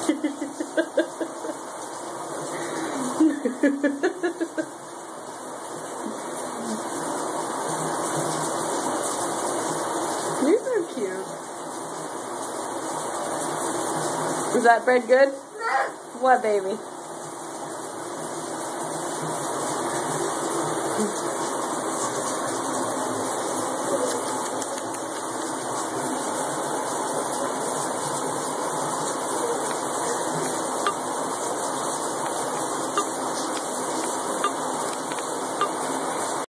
These are cute. Is that bread good? What, baby?